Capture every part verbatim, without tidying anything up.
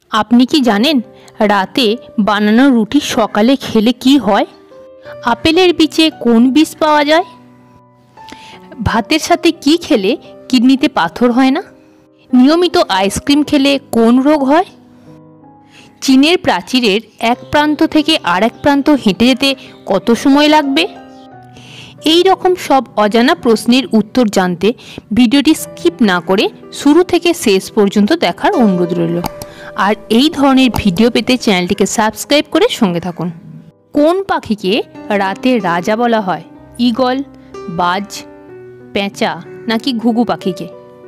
আপনি কি জানেন রাতে বানানো রুটি সকালে খেলে কি হয়? আপেলের বীজে কোন বীজ পাওয়া যায়? ভাতের সাথে কি খেলে কিডনিতে পাথর হয় না? নিয়মিত আইসক্রিম খেলে কোন রোগ হয়? চীনের প্রাচীরের এক প্রান্ত থেকে আরেক প্রান্ত হেঁটে যেতে কত সময় লাগবে? এই রকম সব অজানা প্রশ্নের উত্তর জানতে ভিডিওটি স্কিপ না করে শুরু থেকে শেষ পর্যন্ত দেখার অনুরোধ রইল। আর এই ধরনের ভিডিও পেতে চ্যানেলটিকে সাবস্ক্রাইব করে সঙ্গে থাকুন। কোন পাখিকে রাতের রাজা বলা হয়? ঈগল, বাজ, পেঁচা নাকি ঘুঘু পাখিকে?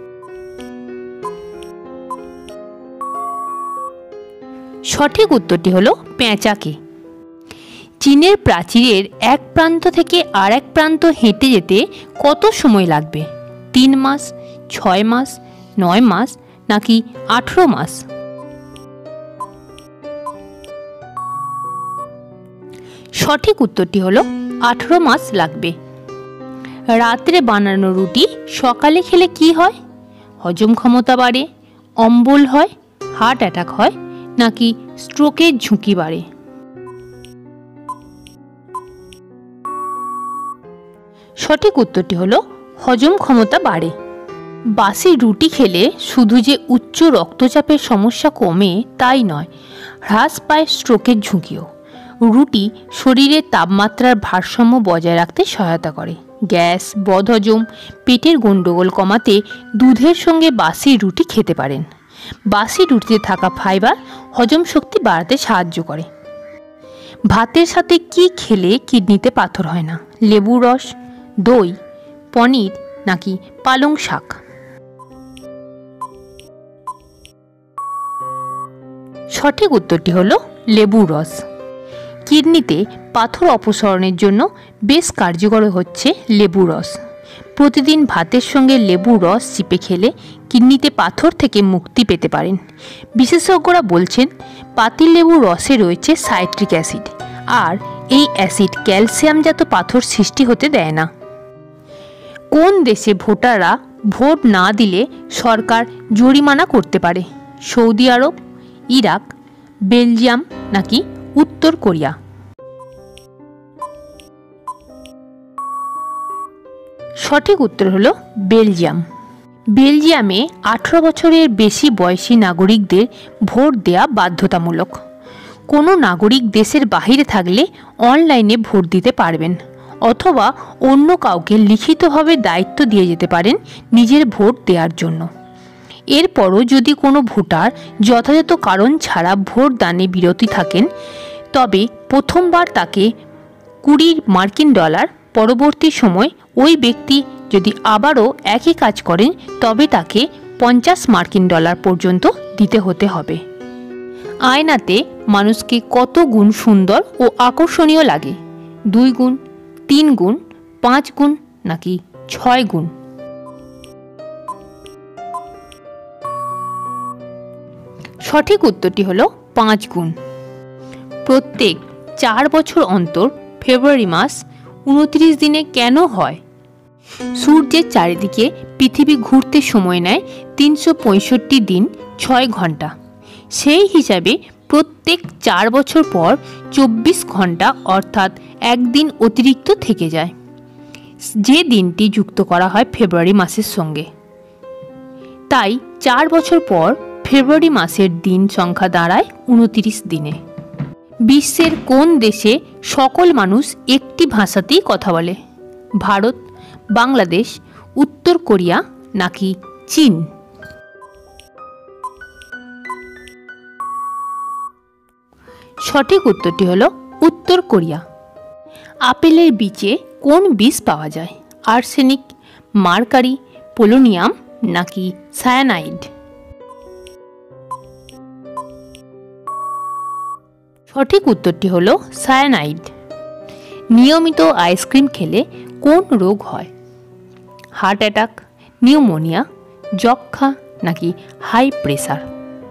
সঠিক উত্তরটি হলো পেঁচাকে। চীনের প্রাচীরের এক প্রান্ত থেকে আর এক প্রান্ত হেঁটে যেতে কত সময় লাগবে? তিন মাস, ছয় মাস, নয় মাস নাকি আঠেরো মাস? সঠিক উত্তরটি হলো আঠেরো মাস লাগবে। রাত্রে বানানো রুটি সকালে খেলে কি হয়? হজম ক্ষমতা বাড়ে, অম্বল হয়, হার্ট অ্যাটাক হয় নাকি স্ট্রোকের ঝুঁকি বাড়ে? সঠিক উত্তরটি হলো হজম ক্ষমতা বাড়ে। বাসি রুটি খেলে শুধু যে উচ্চ রক্তচাপের সমস্যা কমে তাই নয়, হ্রাস পায় স্ট্রোকের ঝুঁকিও। রুটি শরীরের তাপমাত্রার ভারসাম্য বজায় রাখতে সহায়তা করে। গ্যাস, বদহজম, পেটের গণ্ডগোল কমাতে দুধের সঙ্গে বাসি রুটি খেতে পারেন। বাসি রুটিতে থাকা ফাইবার হজম শক্তি বাড়াতে সাহায্য করে। ভাতের সাথে কি খেলে কিডনিতে পাথর হয় না? লেবু রস, দই, পনির নাকি পালং শাক? সঠিক উত্তরটি হলো লেবু রস। কিডনিতে পাথর অপসারণের জন্য বেশ কার্যকর হচ্ছে লেবু রস। প্রতিদিন ভাতের সঙ্গে লেবু রস চিপে খেলে কিডনিতে পাথর থেকে মুক্তি পেতে পারেন। বিশেষজ্ঞরা বলছেন পাতিলেবু রসে রয়েছে সাইট্রিক অ্যাসিড, আর এই অ্যাসিড ক্যালসিয়ামজাত পাথর সৃষ্টি হতে দেয় না। কোন দেশে ভোটাররা ভোট না দিলে সরকার জরিমানা করতে পারে? সৌদি আরব, ইরাক, বেলজিয়াম নাকি উত্তর কোরিয়া? সঠিক উত্তর হলো বেলজিয়াম। বেলজিয়ামে আঠারো বছরের বেশি বয়সী নাগরিকদের ভোট দেওয়া বাধ্যতামূলক। কোনো নাগরিক দেশের বাইরে থাকলে অনলাইনে ভোট দিতে পারবেন, অথবা অন্য কাউকে লিখিতভাবে দায়িত্ব দিয়ে যেতে পারেন নিজের ভোট দেওয়ার জন্য। এরপরও যদি কোনো ভোটার যথাযথ কারণ ছাড়া ভোট দানে বিরতি থাকেন, তবে প্রথমবার তাকে কুড়ি মার্কিন ডলার, পরবর্তী সময় ওই ব্যক্তি যদি আবারও একই কাজ করেন তবে তাকে পঞ্চাশ মার্কিন ডলার পর্যন্ত দিতে হতে হবে। আয়নাতে মানুষকে কত গুণ সুন্দর ও আকর্ষণীয় লাগে? দুই গুণ, তিন গুণ, পাঁচ গুণ নাকি ছয় গুণ? সঠিক উত্তরটি হলো পাঁচ গুণ। প্রত্যেক চার বছর অন্তর ফেব্রুয়ারি মাস উনত্রিশ দিনে কেন হয়? সূর্যের চারিদিকে পৃথিবী ঘুরতে সময় নেয় তিনশো পঁয়ষট্টি দিন ছয় ঘন্টা। সেই হিসাবে প্রত্যেক চার বছর পর চব্বিশ ঘন্টা অর্থাৎ একদিন অতিরিক্ত থেকে যায়, যে দিনটি যুক্ত করা হয় ফেব্রুয়ারি মাসের সঙ্গে। তাই চার বছর পর ফেব্রুয়ারি মাসের দিন সংখ্যা দাঁড়ায় উনত্রিশ দিনে। বিশ্বের কোন দেশে সকল মানুষ একটি ভাষাতেই কথা বলে? ভারত, বাংলাদেশ, উত্তর কোরিয়া নাকি চীন? সঠিক উত্তরটি হলো উত্তর কোরিয়া। আপেলের বীজে কোন বীজ পাওয়া যায়? আর্সেনিক, মার্কারি, পোলোনিয়াম নাকি সায়ানাইড? সঠিক উত্তরটি হলো সায়ানাইড। নিয়মিত আইসক্রিম খেলে কোন রোগ হয়? হার্ট অ্যাটাক, নিউমোনিয়া, যক্ষা নাকি হাই প্রেসার?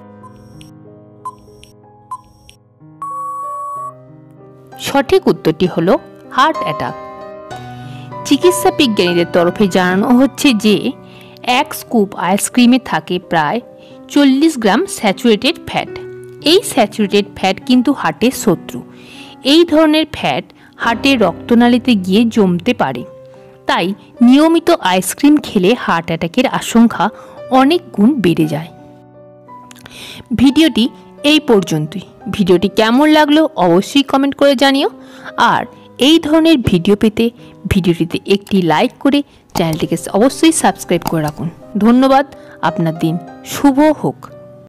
সঠিক উত্তরটি হলো হার্ট অ্যাটাক। চিকিৎসা বিজ্ঞানীদের তরফে জানানো হচ্ছে যে এক স্কুপ আইসক্রিমে থাকে প্রায় চল্লিশ গ্রাম স্যাচুরেটেড ফ্যাট, এই স্যাচুরেটেড ফ্যাট কিন্তু হার্টের শত্রু। এই ধরনের ফ্যাট হার্টের রক্তনালীতে গিয়ে জমতে পারে, তাই নিয়মিত আইসক্রিম খেলে হার্ট অ্যাটাকের আশঙ্কা অনেক গুণ বেড়ে যায়। ভিডিওটি এই পর্যন্তই। ভিডিওটি কেমন লাগলো অবশ্যই কমেন্ট করে জানিও। আর এই ধরনের ভিডিও পেতে ভিডিওটিতে একটি লাইক করে চ্যানেলটিকে অবশ্যই সাবস্ক্রাইব করে রাখুন। ধন্যবাদ। আপনার দিন শুভ হোক।